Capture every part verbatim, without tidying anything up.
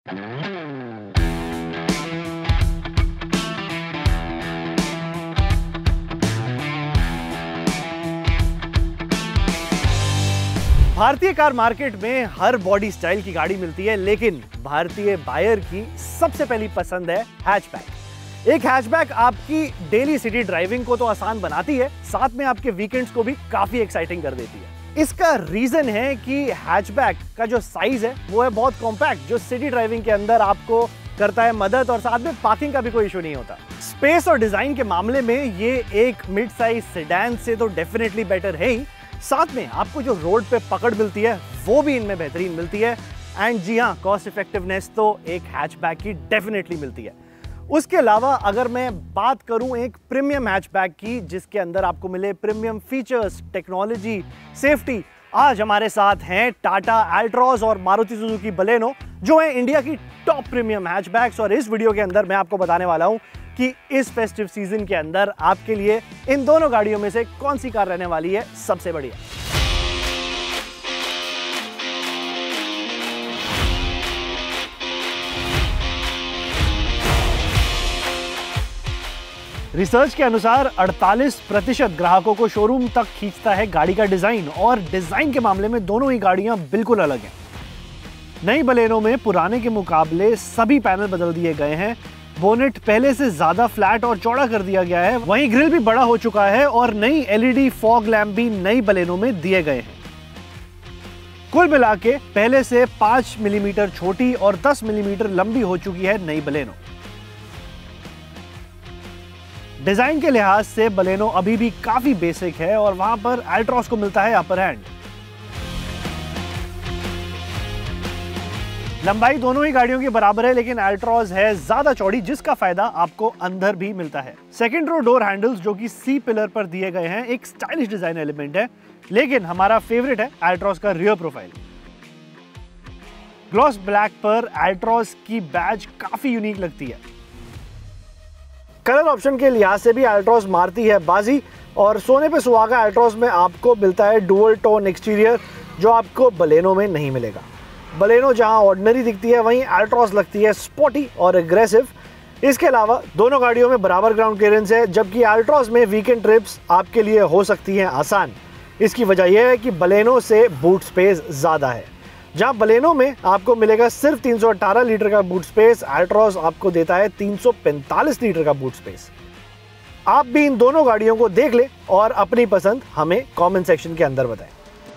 भारतीय car market में हर body style की गाड़ी मिलती है, लेकिन भारतीय बायर की सबसे पहली पसंद है हैचबैक। एक हैचबैक आपकी डेली सिटी ड्राइविंग को तो आसान बनाती है, साथ में आपके वीकेंड्स को भी काफी एक्साइटिंग कर देती है। इसका रीजन है कि हैचबैक का जो साइज है वो है बहुत कॉम्पैक्ट, जो सिटी ड्राइविंग के अंदर आपको करता है मदद, और साथ में पार्किंग का भी कोई इशू नहीं होता। स्पेस और डिजाइन के मामले में ये एक मिड साइज सेडान से तो डेफिनेटली बेटर है ही, साथ में आपको जो रोड पे पकड़ मिलती है वो भी इनमें बेहतरीन मिलती है। एंड जी हाँ, कॉस्ट इफेक्टिवनेस तो एक हैचबैक की डेफिनेटली मिलती है। उसके अलावा अगर मैं बात करूं एक प्रीमियम हैचबैक की, जिसके अंदर आपको मिले प्रीमियम फीचर्स, टेक्नोलॉजी, सेफ्टी, आज हमारे साथ हैं टाटा एल्ट्रॉज और मारुति सुजुकी बलेनो, जो है इंडिया की टॉप प्रीमियम हैचबैक्स। और इस वीडियो के अंदर मैं आपको बताने वाला हूं कि इस फेस्टिव सीजन के अंदर आपके लिए इन दोनों गाड़ियों में से कौन सी कार रहने वाली है सबसे बढ़िया। रिसर्च के अनुसार अड़तालीस प्रतिशत ग्राहकों को शोरूम तक खींचता है गाड़ी का डिजाइन, और डिजाइन के मामले में दोनों ही गाड़ियां बिल्कुल अलग हैं। नई बलेनो में पुराने के मुकाबले सभी पैनल बदल दिए गए हैं, बोनेट पहले से ज्यादा फ्लैट और चौड़ा कर दिया गया है, वहीं ग्रिल भी बड़ा हो चुका है और नई एलईडी फॉग लैंप भी नई बलेनो में दिए गए हैं। कुल मिला के पहले से पांच मिलीमीटर छोटी और दस मिलीमीटर लंबी हो चुकी है नई बलेनो। डिजाइन के लिहाज से बलेनो अभी भी काफी बेसिक है और वहां पर एल्ट्रॉस को मिलता है अपर हैंड। लंबाई दोनों ही गाड़ियों की बराबर है, लेकिन एल्ट्रॉस है ज्यादा चौड़ी, जिसका फायदा आपको अंदर भी मिलता है। सेकंड रो डोर हैंडल्स जो कि सी पिलर पर दिए गए हैं, एक स्टाइलिश डिजाइन एलिमेंट है, लेकिन हमारा फेवरेट है एल्ट्रॉस का रियर प्रोफाइल। ग्लॉस ब्लैक पर एल्ट्रॉस की बैज काफी यूनिक लगती है। कलर ऑप्शन के लिहाज से भी एल्ट्रॉस मारती है बाजी, और सोने पे सुहागा एल्ट्रॉस में आपको मिलता है डुअल टोन एक्सटीरियर, जो आपको बलेनो में नहीं मिलेगा। बलेनो जहां ऑर्डिनरी दिखती है, वहीं एल्ट्रॉस लगती है स्पोर्टी और एग्रेसिव। इसके अलावा दोनों गाड़ियों में बराबर ग्राउंड क्लियरेंस है, जबकि एल्ट्रॉस में वीकेंड ट्रिप्स आपके लिए हो सकती हैं आसान। इसकी वजह यह है कि बलेनो से बूट स्पेस ज़्यादा है। जहां बलेनो में आपको मिलेगा सिर्फ तीन सौ अठारह लीटर का बूट स्पेस, एल्ट्रॉस आपको देता है तीन सौ पैंतालीस लीटर का बूट स्पेस। आप भी इन दोनों गाड़ियों को देख लें और अपनी पसंद हमें कमेंट सेक्शन के अंदर बताएं।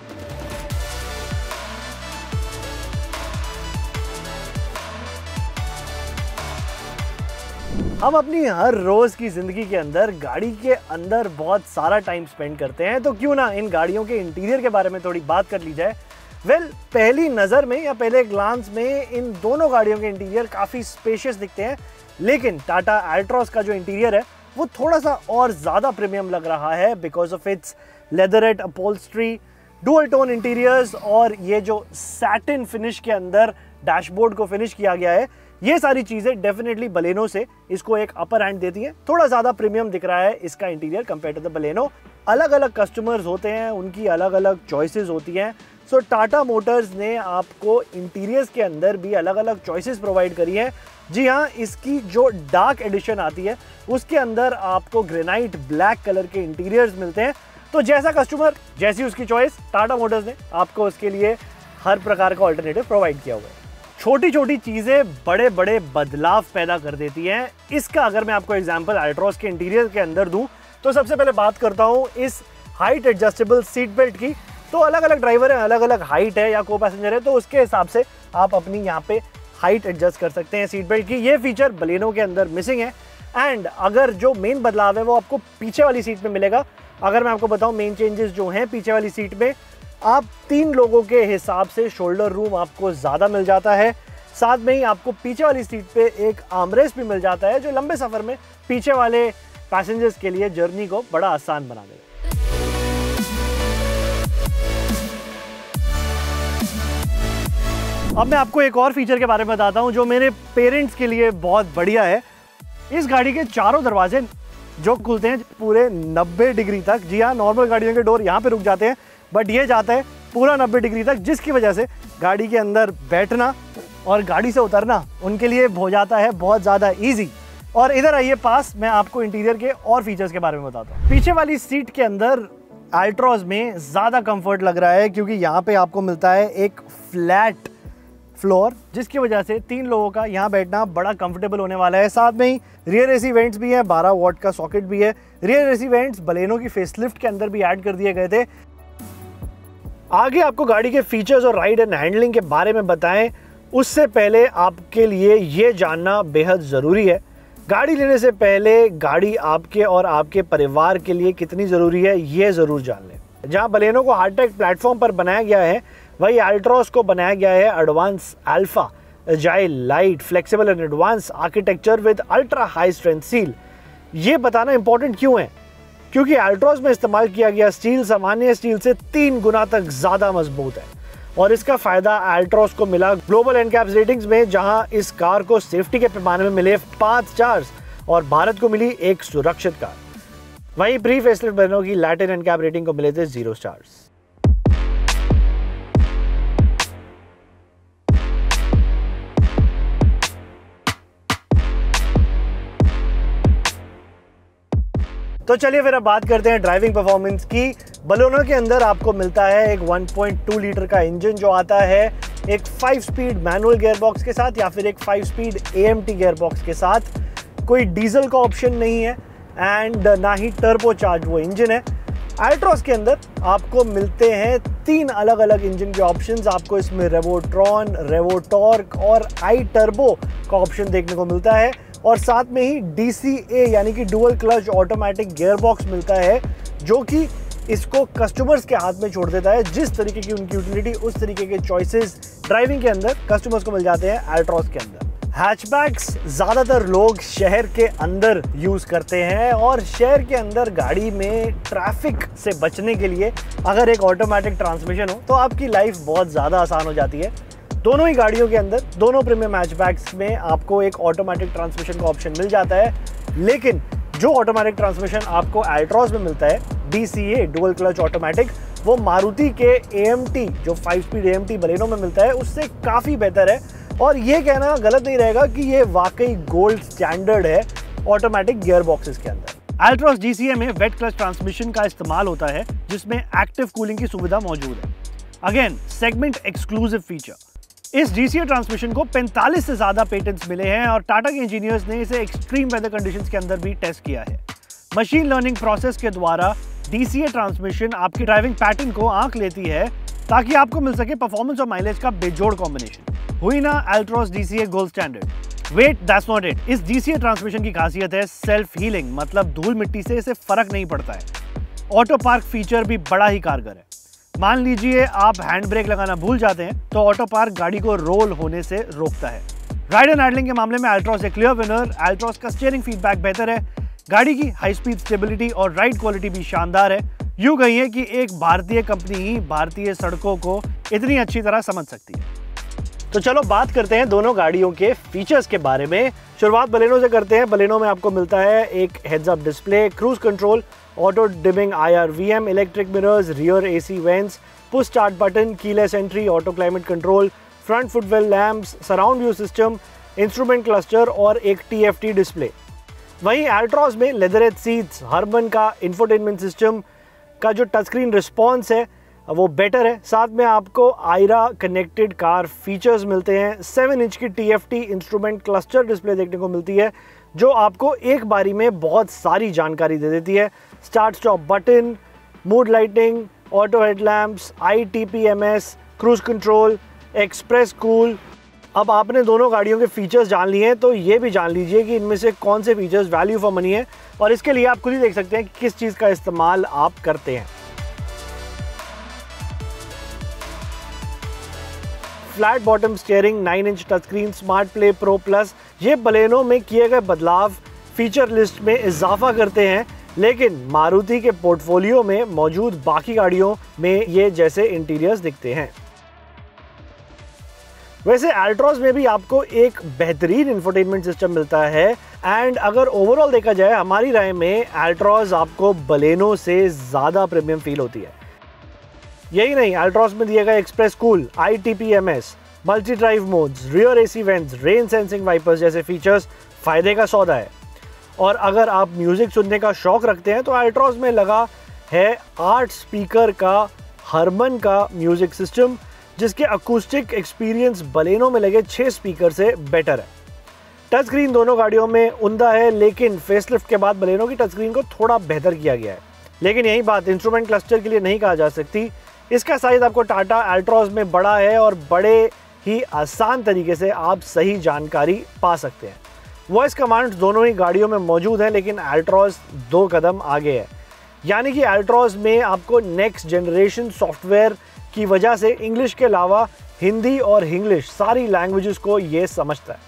हम अपनी हर रोज की जिंदगी के अंदर गाड़ी के अंदर बहुत सारा टाइम स्पेंड करते हैं, तो क्यों ना इन गाड़ियों के इंटीरियर के बारे में थोड़ी बात कर ली जाए। वेल well, पहली नज़र में या पहले ग्लांस में इन दोनों गाड़ियों के इंटीरियर काफ़ी स्पेशियस दिखते हैं, लेकिन टाटा एल्ट्रॉस का जो इंटीरियर है वो थोड़ा सा और ज़्यादा प्रीमियम लग रहा है because of its leatherette upholstery, dual tone interiors, और ये जो सैटिन फिनिश के अंदर डैशबोर्ड को फिनिश किया गया है। ये सारी चीज़ें डेफिनेटली बलेनो से इसको एक अपर हैंड देती हैं। थोड़ा ज़्यादा प्रीमियम दिख रहा है इसका interior compare to the Baleno. अलग अलग कस्टमर्स होते हैं, उनकी अलग अलग चॉइसेस होती हैं। सो टाटा मोटर्स ने आपको इंटीरियर्स के अंदर भी अलग अलग चॉइसेस प्रोवाइड करी हैं। जी हाँ, इसकी जो डार्क एडिशन आती है उसके अंदर आपको ग्रेनाइट ब्लैक कलर के इंटीरियर्स मिलते हैं। तो जैसा कस्टमर, जैसी उसकी चॉइस, टाटा मोटर्स ने आपको उसके लिए हर प्रकार का ऑल्टरनेटिव प्रोवाइड किया हुआ है। छोटी छोटी चीज़ें बड़े बड़े बदलाव पैदा कर देती हैं। इसका अगर मैं आपको एग्जांपल एल्ट्रॉस के इंटीरियर के अंदर दूं, तो सबसे पहले बात करता हूं इस हाइट एडजस्टेबल सीट बेल्ट की। तो अलग अलग ड्राइवर है, अलग अलग हाइट है या को पैसेंजर है, तो उसके हिसाब से आप अपनी यहाँ पे हाइट एडजस्ट कर सकते हैं सीट बेल्ट की। ये फीचर बलेनो के अंदर मिसिंग है। एंड अगर जो मेन बदलाव है वो आपको पीछे वाली सीट में मिलेगा। अगर मैं आपको बताऊं मेन चेंजेस जो हैं पीछे वाली सीट में, आप तीन लोगों के हिसाब से शोल्डर रूम आपको ज़्यादा मिल जाता है। साथ में ही आपको पीछे वाली सीट पे एक आर्मरेस्ट भी मिल जाता है, जो लंबे सफ़र में पीछे वाले पैसेंजर्स के लिए जर्नी को बड़ा आसान बना देगा। अब मैं आपको एक और फीचर के बारे में बताता हूं जो मेरे पेरेंट्स के लिए बहुत बढ़िया है। इस गाड़ी के चारों दरवाजे जो खुलते हैं पूरे नब्बे डिग्री तक। जी हाँ, नॉर्मल गाड़ियों के डोर यहाँ पे रुक जाते हैं, बट ये जाता है पूरा नब्बे डिग्री तक, जिसकी वजह से गाड़ी के अंदर बैठना और गाड़ी से उतरना उनके लिए हो जाता है बहुत ज़्यादा ईजी। और इधर आइए पास, मैं आपको इंटीरियर के और फीचर्स के बारे में बताता हूँ। पीछे वाली सीट के अंदर अल्ट्रॉज में ज़्यादा कंफर्ट लग रहा है क्योंकि यहाँ पे आपको मिलता है एक फ्लैट फ्लोर, जिसकी वजह से तीन लोगों का यहाँ बैठना बड़ा कंफर्टेबल होने वाला है। साथ में ही रियर एसी वेंट्स भी हैं, बारह वॉट का सॉकेट भी है। रियर एसी वेंट्स बलेनो की फेसलिफ्ट के अंदर भी ऐड कर दिए गए थे। आगे आपको गाड़ी के फीचर्स और राइड एंड हैंडलिंग के बारे में बताएं उससे पहले आपके लिए ये जानना बेहद ज़रूरी है, गाड़ी लेने से पहले गाड़ी आपके और आपके परिवार के लिए कितनी ज़रूरी है ये ज़रूर जान लें। जहां बलेनो को हार्टेक प्लेटफॉर्म पर बनाया गया है, वही अल्ट्रॉज को बनाया गया है advance alpha agile light flexible and advance architecture with ultra high strength steel. ये बताना इंपॉर्टेंट क्यों है? क्योंकि अल्ट्रॉज में इस्तेमाल किया गया स्टील सामान्य स्टील से तीन गुना तक ज़्यादा मजबूत है और इसका फायदा अल्ट्रॉज को मिला ग्लोबल एनकैप्स रेटिंग्स में, जहां इस कार को सेफ्टी के पैमाने में मिले पाँच स्टार्स और भारत को मिली एक सुरक्षित कार। वहीं प्री फेसलिफ्ट बलेनो की लैटिन एनकैप रेटिंग को मिले थे जीरो स्टार्स। तो चलिए फिर अब बात करते हैं ड्राइविंग परफॉर्मेंस की। बलेनो के अंदर आपको मिलता है एक वन पॉइंट टू लीटर का इंजन जो आता है एक फाइव स्पीड मैनुअल गियरबॉक्स के साथ या फिर एक फाइव स्पीड एएमटी गियरबॉक्स के साथ। कोई डीजल का ऑप्शन नहीं है एंड ना ही टर्बो चार्ज वो इंजन है। अल्ट्रॉज के अंदर आपको मिलते हैं तीन अलग अलग इंजन के ऑप्शंस। आपको इसमें रेवोट्रॉन, रेवोटॉर्क और आई टर्बो का ऑप्शन देखने को मिलता है और साथ में ही डी सी ए यानी कि डुअल क्लच ऑटोमेटिक गियरबॉक्स मिलता है, जो कि इसको कस्टमर्स के हाथ में छोड़ देता है। जिस तरीके की उनकी यूटिलिटी उस तरीके के चॉइसेस ड्राइविंग के अंदर कस्टमर्स को मिल जाते हैं अल्ट्रॉज के अंदर। हैचबैक्स ज़्यादातर लोग शहर के अंदर यूज़ करते हैं और शहर के अंदर गाड़ी में ट्रैफिक से बचने के लिए अगर एक ऑटोमेटिक ट्रांसमिशन हो तो आपकी लाइफ बहुत ज़्यादा आसान हो जाती है। दोनों ही गाड़ियों के अंदर, दोनों प्रीमियम हैचबैक्स में आपको एक ऑटोमेटिक ट्रांसमिशन का ऑप्शन मिल जाता है, लेकिन जो ऑटोमेटिक ट्रांसमिशन आपको अल्ट्रॉज में मिलता है D C A dual clutch automatic, वो मारुति के ए एम टी जो five speed A M T Baleno में मिलता है उससे काफ़ी बेहतर है। और ये कहना गलत नहीं रहेगा कि ये वाकई गोल्ड स्टैंडर्ड है ऑटोमेटिक गियर बॉक्सेस के अंदर। अल्ट्रॉज डी सी ए में वेट क्लच ट्रांसमिशन का इस्तेमाल होता है जिसमें एक्टिव कूलिंग की सुविधा मौजूद है। Again segment exclusive feature. इस डी सी ए ट्रांसमिशन को पैंतालीस से ज्यादा पेटेंट्स मिले हैं और टाटा के इंजीनियर्स ने इसे एक्सट्रीम वेदर कंडीशंस के अंदर भी टेस्ट किया है। मशीन लर्निंग प्रोसेस के द्वारा डी सी ए ट्रांसमिशन आपकी ड्राइविंग पैटर्न को आंक लेती है ताकि आपको मिल सके परफॉर्मेंस और माइलेज का बेजोड़ कॉम्बिनेशन। हुई ना Altroz D C A gold standard. Wait that's not it. इस डी सी ए ट्रांसमिशन की खासियत है सेल्फ हीलिंग, मतलब धूल मिट्टी से इसे फर्क नहीं पड़ता है। ऑटो पार्क फीचर भी बड़ा ही कारगर है। मान लीजिए आप हैंड ब्रेक लगाना भूल जाते हैं तो ऑटो पार्क गाड़ी को रोल होने से रोकता है। राइड एंड हैंडलिंग के मामले में अल्ट्रॉज एक क्लियर विनर। अल्ट्रॉज का स्टीयरिंग फीडबैक बेहतर है, गाड़ी की हाई स्पीड स्टेबिलिटी और राइड क्वालिटी भी शानदार है। यूं कहिए कि एक भारतीय कंपनी ही भारतीय सड़कों को इतनी अच्छी तरह समझ सकती है। तो चलो बात करते हैं दोनों गाड़ियों के फीचर्स के बारे में। शुरुआत बलेनो से करते हैं। बलेनो में आपको मिलता है एक heads up display, cruise control, auto dimming I R V M, electric mirrors, rear AC vents, push start button, keyless entry, auto climate control, front footwell lamps, surround view system, instrument cluster और एक T F T display. वहीं Altroz में leatherette seats, Harman का infotainment system का जो touch screen response है वो better है। साथ में आपको आयरा कनेक्टेड कार फीचर्स मिलते हैं। सेवन इंच की T F T instrument cluster display देखने को मिलती है जो आपको एक बारी में बहुत सारी जानकारी दे देती है। Start stop button, mood lighting, auto headlamps, I T P M S, cruise control, express cool. अब आपने दोनों गाड़ियों के फीचर्स जान लिए हैं तो ये भी जान लीजिए कि इनमें से कौन से फीचर्स वैल्यू फॉर मनी है और इसके लिए आप खुद ही देख सकते हैं कि किस चीज़ का इस्तेमाल आप करते हैं। Flat bottom steering, nine inch touch screen, smart play pro plus, ये बलेनो में किए गए बदलाव फीचर लिस्ट में इजाफा करते हैं, लेकिन मारुति के पोर्टफोलियो में मौजूद बाकी गाड़ियों में ये जैसे इंटीरियर्स दिखते हैं। वैसे अल्ट्रॉज में भी आपको एक बेहतरीन इंफोटेनमेंट सिस्टम मिलता है एंड अगर ओवरऑल देखा जाए हमारी राय में अल्ट्रॉज आपको बलेनो से ज़्यादा प्रीमियम फील होती है। यही नहीं, अल्ट्रॉज में दिया गया express cool, I T P M S, multi drive modes, rear AC vents, rain sensing wipers जैसे फीचर्स फ़ायदे का सौदा है। और अगर आप म्यूज़िक सुनने का शौक़ रखते हैं तो अल्ट्रॉस में लगा है आठ स्पीकर का हरमन का म्यूज़िक सिस्टम, जिसके अकूस्टिक एक्सपीरियंस बलेनो में लगे छः स्पीकर से बेटर है। टच स्क्रीन दोनों गाड़ियों में उम्दा है, लेकिन फेसलिफ्ट के बाद बलेनो की टच स्क्रीन को थोड़ा बेहतर किया गया है। लेकिन यही बात इंस्ट्रूमेंट क्लस्टर के लिए नहीं कहा जा सकती। इसका साइज़ आपको टाटा अल्ट्रॉस में बड़ा है और बड़े ही आसान तरीके से आप सही जानकारी पा सकते हैं। वॉइस कमांड्स दोनों ही गाड़ियों में मौजूद हैं, लेकिन अल्ट्रॉस दो कदम आगे है। यानी कि अल्ट्रॉस में आपको नेक्स्ट जनरेशन सॉफ्टवेयर की वजह से इंग्लिश के अलावा हिंदी और इंग्लिश सारी लैंग्वेजेस को ये समझता है।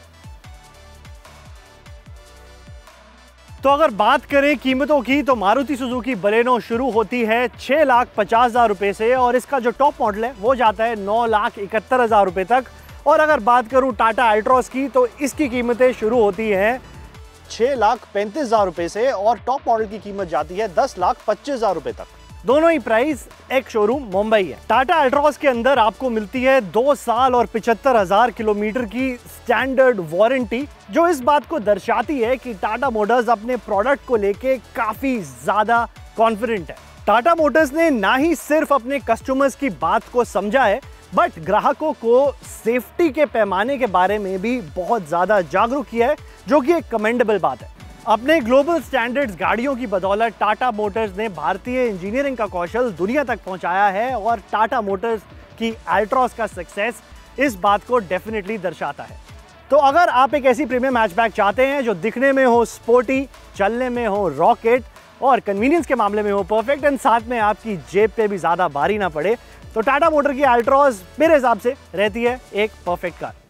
तो अगर बात करें कीमतों की तो मारुति सुजुकी बलेनो शुरू होती है छः लाख पचास हज़ार रुपये से और इसका जो टॉप मॉडल है वो जाता है नौ लाख इकहत्तर हज़ार रुपये तक। और अगर बात करूं टाटा अल्ट्रॉस की तो इसकी कीमतें शुरू होती हैं छः लाख पैंतीस हज़ार रुपये से और टॉप मॉडल की कीमत जाती है दस लाख पच्चीस हज़ार रुपये तक। दोनों ही प्राइस एक शोरूम मुंबई है। टाटा अल्ट्रॉस के अंदर आपको मिलती है दो साल और पिछहत्तर हजार किलोमीटर की स्टैंडर्ड वारंटी, जो इस बात को दर्शाती है कि टाटा मोटर्स अपने प्रोडक्ट को लेके काफी ज्यादा कॉन्फिडेंट है। टाटा मोटर्स ने ना ही सिर्फ अपने कस्टमर्स की बात को समझा है, बट ग्राहकों को सेफ्टी के पैमाने के बारे में भी बहुत ज्यादा जागरूक किया है, जो कि एक कमेंडेबल बात है। अपने ग्लोबल स्टैंडर्ड्स गाड़ियों की बदौलत टाटा मोटर्स ने भारतीय इंजीनियरिंग का कौशल दुनिया तक पहुंचाया है और टाटा मोटर्स की अल्ट्रॉस का सक्सेस इस बात को डेफिनेटली दर्शाता है। तो अगर आप एक ऐसी प्रीमियम हैचबैक चाहते हैं जो दिखने में हो स्पोर्टी, चलने में हो रॉकेट और कन्वीनियंस के मामले में हो परफेक्ट एंड साथ में आपकी जेब पे भी ज़्यादा भारी ना पड़े, तो टाटा मोटर की अल्ट्रॉस मेरे हिसाब से रहती है एक परफेक्ट कार।